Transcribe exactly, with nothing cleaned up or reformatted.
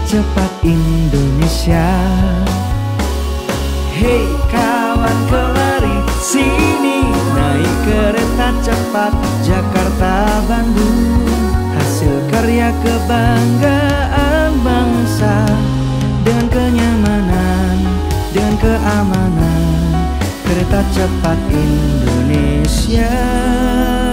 cepat Indonesia. Hei kawan kelari sini, naik kereta cepat Jakarta Bandung. Hasil karya kebanggaan bangsa, dengan kenyamanan, dengan keamanan, kereta cepat Indonesia.